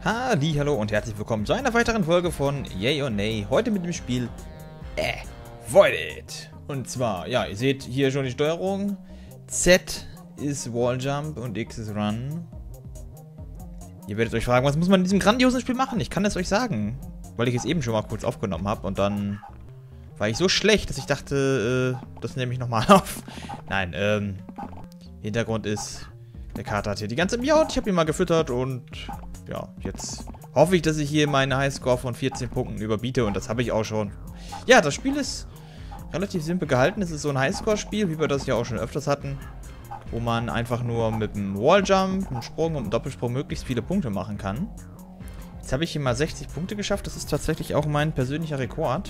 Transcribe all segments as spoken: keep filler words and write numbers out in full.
Hallo und herzlich willkommen zu einer weiteren Folge von Yay or Nay. Heute mit dem Spiel Avoided. Und zwar, ja, ihr seht hier schon die Steuerung. Z ist Walljump und X ist Run. Ihr werdet euch fragen, was muss man in diesem grandiosen Spiel machen? Ich kann es euch sagen, weil ich es eben schon mal kurz aufgenommen habe und dann war ich so schlecht, dass ich dachte, äh, das nehme ich nochmal auf. Nein, ähm, Hintergrund ist, der Kater hat hier die ganze miaut. Ich habe ihn mal gefüttert und ja, jetzt hoffe ich, dass ich hier meinen Highscore von vierzehn Punkten überbiete und das habe ich auch schon. Ja, das Spiel ist relativ simpel gehalten. Es ist so ein Highscore-Spiel, wie wir das ja auch schon öfters hatten, wo man einfach nur mit einem Walljump, einem Sprung und einem Doppelsprung möglichst viele Punkte machen kann. Jetzt habe ich hier mal sechzig Punkte geschafft. Das ist tatsächlich auch mein persönlicher Rekord.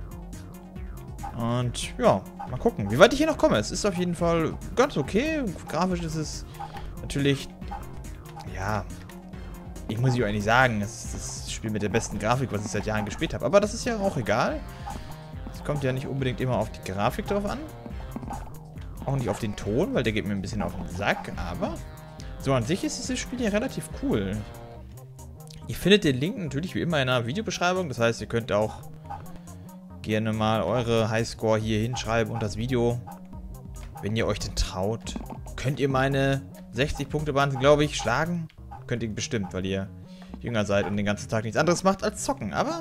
Und ja, mal gucken, wie weit ich hier noch komme. Es ist auf jeden Fall ganz okay. Grafisch ist es natürlich, ja, ich muss ich euch nicht sagen, es ist das Spiel mit der besten Grafik, was ich seit Jahren gespielt habe. Aber das ist ja auch egal. Es kommt ja nicht unbedingt immer auf die Grafik drauf an. Auch nicht auf den Ton, weil der geht mir ein bisschen auf den Sack. Aber so an sich ist dieses Spiel ja relativ cool. Ihr findet den Link natürlich wie immer in der Videobeschreibung. Das heißt, ihr könnt auch gerne mal eure Highscore hier hinschreiben und das Video. Wenn ihr euch denn traut, könnt ihr meine sechzig Punkte Bahn, glaube ich, schlagen. Könnt ihr bestimmt, weil ihr jünger seid und den ganzen Tag nichts anderes macht als zocken. Aber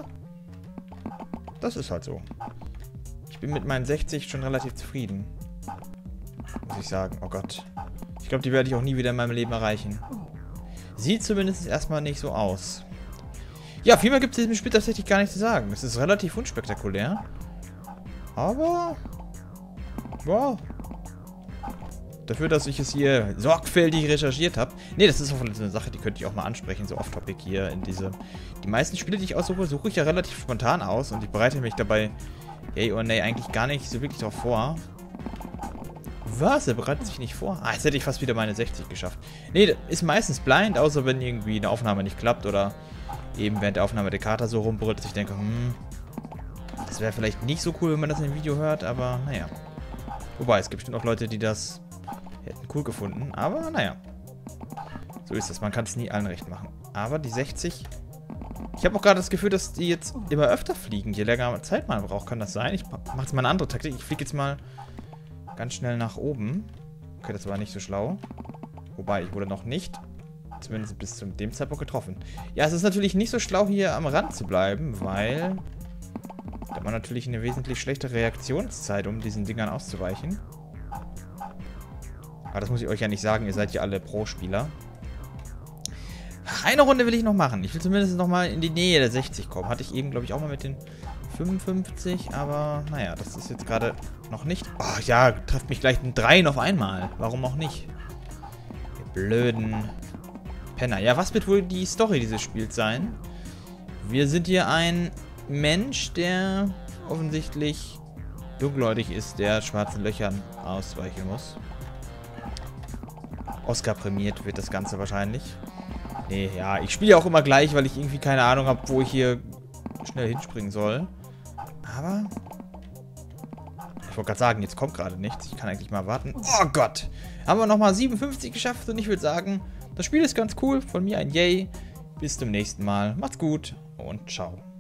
das ist halt so. Ich bin mit meinen sechzig schon relativ zufrieden. Muss ich sagen. Oh Gott. Ich glaube, die werde ich auch nie wieder in meinem Leben erreichen. Sieht zumindest erstmal nicht so aus. Ja, viel mehr gibt es in diesem Spiel tatsächlich gar nicht zu sagen. Es ist relativ unspektakulär. Aber wow. Dafür, dass ich es hier sorgfältig recherchiert habe. Ne, das ist auch eine Sache, die könnte ich auch mal ansprechen, so off-topic hier in diese. Die meisten Spiele, die ich aussuche, suche ich ja relativ spontan aus und ich bereite mich dabei, Yay or Nay, eigentlich gar nicht so wirklich darauf vor. Was? Er bereitet sich nicht vor? Ah, jetzt hätte ich fast wieder meine sechzig geschafft. Ne, ist meistens blind, außer wenn irgendwie eine Aufnahme nicht klappt oder eben während der Aufnahme der Kater so rumbrüllt, dass ich denke, hm, das wäre vielleicht nicht so cool, wenn man das in dem Video hört, aber naja. Wobei, es gibt bestimmt auch Leute, die das hätten cool gefunden, aber naja. So ist es, man kann es nie allen recht machen. Aber die sechzig... Ich habe auch gerade das Gefühl, dass die jetzt immer öfter fliegen, je länger Zeit man braucht. Kann das sein? Ich mache jetzt mal eine andere Taktik. Ich fliege jetzt mal ganz schnell nach oben. Okay, das war nicht so schlau. Wobei, ich wurde noch nicht, zumindest bis zu dem Zeitpunkt, getroffen. Ja, es ist natürlich nicht so schlau, hier am Rand zu bleiben, weil da hat man natürlich eine wesentlich schlechtere Reaktionszeit, um diesen Dingern auszuweichen. Aber das muss ich euch ja nicht sagen, ihr seid ja alle Pro-Spieler. Eine Runde will ich noch machen. Ich will zumindest noch mal in die Nähe der sechzig kommen. Hatte ich eben, glaube ich, auch mal mit den fünfundfünfzig, aber naja, das ist jetzt gerade noch nicht. Oh ja, trefft mich gleich ein Dreien auf einmal. Warum auch nicht? Ihr blöden Penner. Ja, was wird wohl die Story dieses Spiels sein? Wir sind hier ein Mensch, der offensichtlich dunkelhäutig ist, der schwarzen Löchern ausweichen muss. Oscar prämiert wird das Ganze wahrscheinlich. Nee, ja, ich spiele ja auch immer gleich, weil ich irgendwie keine Ahnung habe, wo ich hier schnell hinspringen soll. Aber ich wollte gerade sagen, jetzt kommt gerade nichts. Ich kann eigentlich mal warten. Oh Gott! Haben wir nochmal siebenundfünfzig geschafft und ich würde sagen, das Spiel ist ganz cool. Von mir ein Yay. Bis zum nächsten Mal. Macht's gut und ciao.